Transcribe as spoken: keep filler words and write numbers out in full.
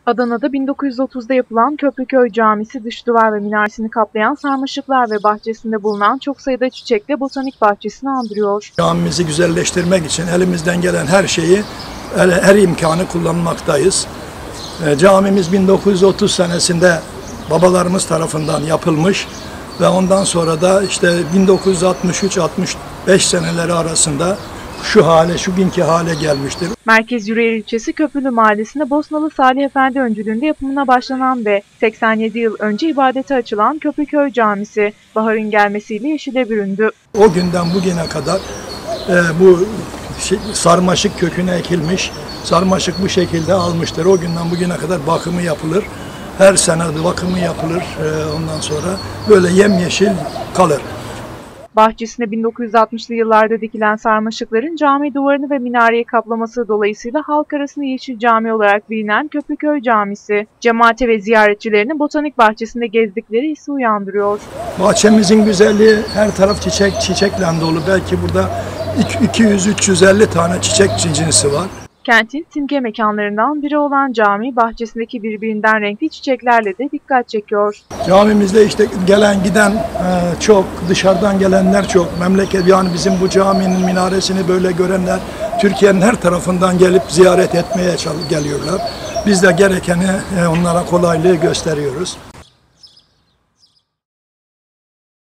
Adana'da bin dokuz yüz otuzda yapılan Köprüköy Camisi dış duvar ve minaresini kaplayan sarmaşıklar ve bahçesinde bulunan çok sayıda çiçekle botanik bahçesini andırıyor. Camimizi güzelleştirmek için elimizden gelen her şeyi, her imkanı kullanmaktayız. Camimiz bin dokuz yüz otuz senesinde babalarımız tarafından yapılmış ve ondan sonra da işte bin dokuz yüz altmış üç altmış beş seneleri arasında şu hale, şu günkü hale gelmiştir. Merkez Yüreğir ilçesi Köprülü Mahallesi'nde Bosnalı Salih Efendi öncülüğünde yapımına başlanan ve seksen yedi yıl önce ibadete açılan Köprüköy Camisi, baharın gelmesiyle yeşile büründü. O günden bugüne kadar e, bu şey, sarmaşık köküne ekilmiş, sarmaşık bu şekilde almıştır. O günden bugüne kadar bakımı yapılır. Her sene bakımı yapılır. E, ondan sonra böyle yemyeşil kalır. Bahçesine bin dokuz yüz altmışlı yıllarda dikilen sarmaşıkların cami duvarını ve minareyi kaplaması dolayısıyla halk arasında Yeşil Cami olarak bilinen Köprüköy Camisi, cemaate ve ziyaretçilerini botanik bahçesinde gezdikleri hissi uyandırıyor. Bahçemizin güzelliği, her taraf çiçek çiçekle dolu. Belki burada iki yüz üç yüz elli tane çiçek cinsi var. Kentin simge mekanlarından biri olan cami bahçesindeki birbirinden renkli çiçeklerle de dikkat çekiyor. Camimizde işte gelen giden çok, dışarıdan gelenler çok. Memleket, yani bizim bu caminin minaresini böyle görenler Türkiye'nin her tarafından gelip ziyaret etmeye geliyorlar. Biz de gerekeni onlara kolaylığı gösteriyoruz.